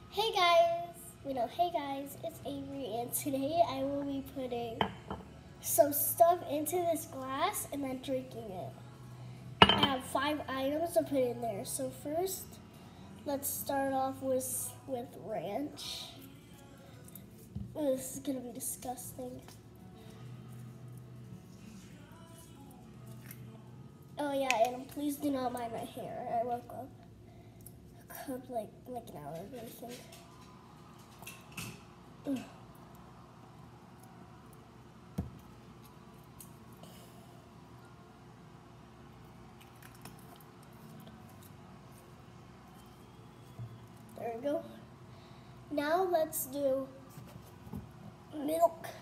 Hey guys, it's Avery, and today I will be putting some stuff into this glass and then drinking it. I have 5 items to put in there. So first, let's start off with ranch. Ooh, this is gonna be disgusting. Oh yeah, and please do not mind my hair. I woke up like an hour ago, I think. There we go. Now let's do milk.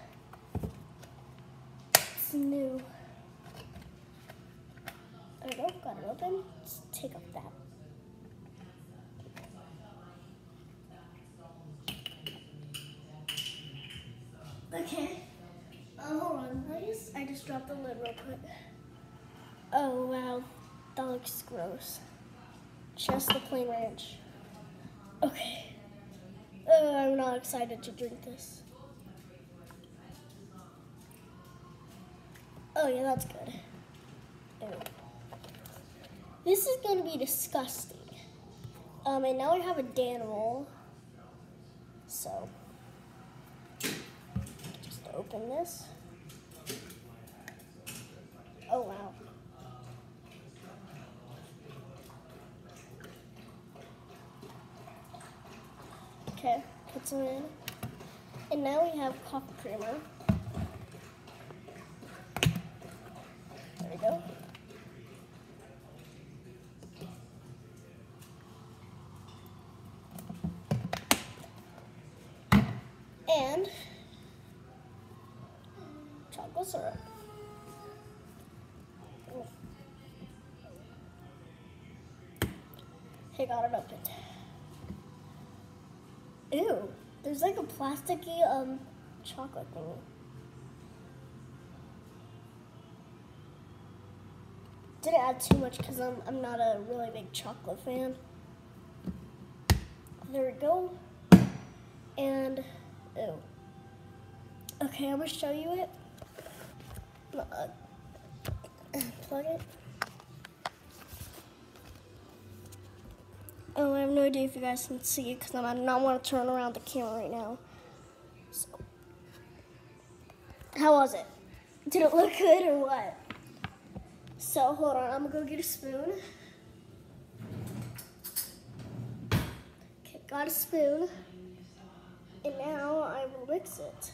It's new. There we go, got it open. Let's take off that. Okay. Hold on. I just dropped the lid real quick. Oh wow, that looks gross. Just the plain ranch. Okay. I'm not excited to drink this. Oh yeah, that's good. Ew. This is gonna be disgusting. And now I have a Dan roll. So, just open this. Oh wow. Okay, put some in. And now we have coffee creamer. There we go. And chocolate syrup. Okay, got it opened. Ew, there's like a plasticky chocolate thingy. Didn't add too much because I'm not a really big chocolate fan. There we go. And ew. Okay, I'm gonna show you it. Plug it. Oh, I have no idea if you guys can see it because I do not want to turn around the camera right now. So, how was it? Did it look good or what? So, hold on, I'm gonna go get a spoon. Okay, got a spoon. And now I will mix it.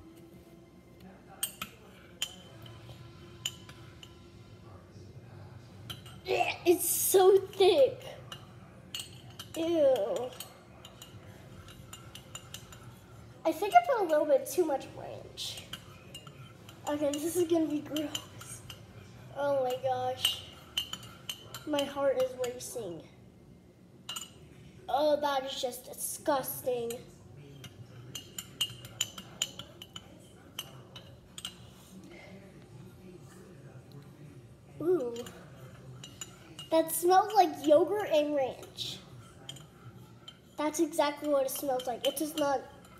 It's so thick. Ew. I think I put a little bit too much ranch. Okay, this is gonna be gross. Oh my gosh. My heart is racing. Oh, that is just disgusting. Ooh. That smells like yogurt and ranch. That's exactly what it smells like. It does not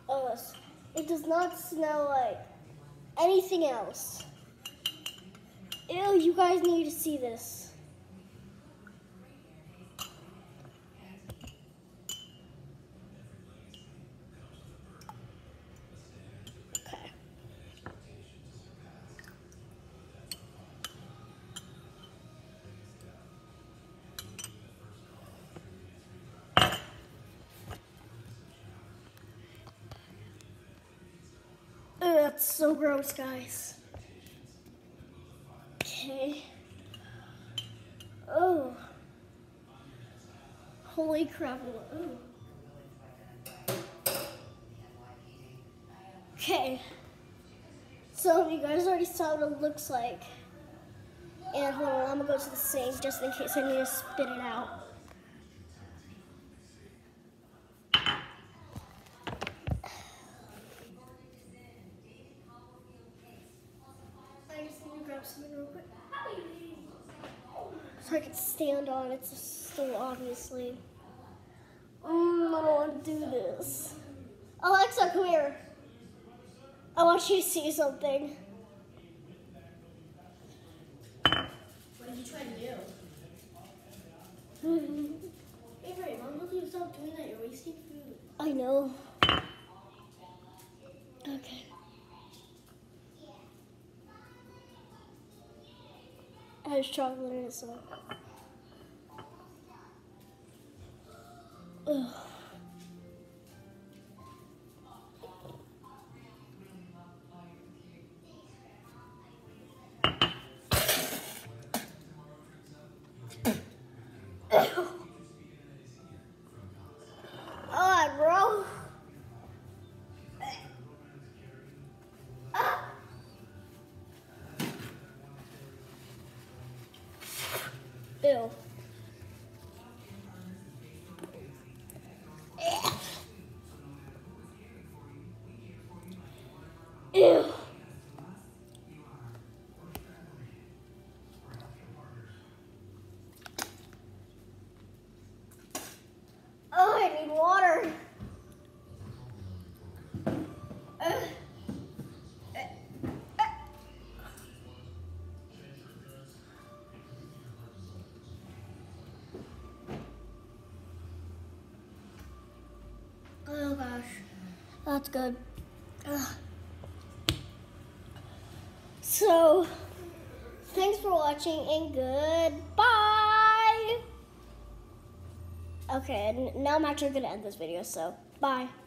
smell like anything else. Ew, you guys need to see this. Okay. That's so gross, guys. Okay. Oh. Holy crap. Ooh. Okay. So you guys already saw what it looks like. And hold on, I'm gonna go to the sink just in case I need to spit it out. Something real quick. So I can stand on it still, obviously. I don't want to do this. Alexa, come here. I want you to see something. What did you try to do? Avery, Mom told you to stop doing that. You're wasting food. I know. Okay. There's chocolate in it, so. Ugh. Oh, bro. Ew. Ew. Oh, I need water. Oh gosh. That's good. Ugh. So, thanks for watching and goodbye. Okay, and now I'm actually going to end this video, so bye.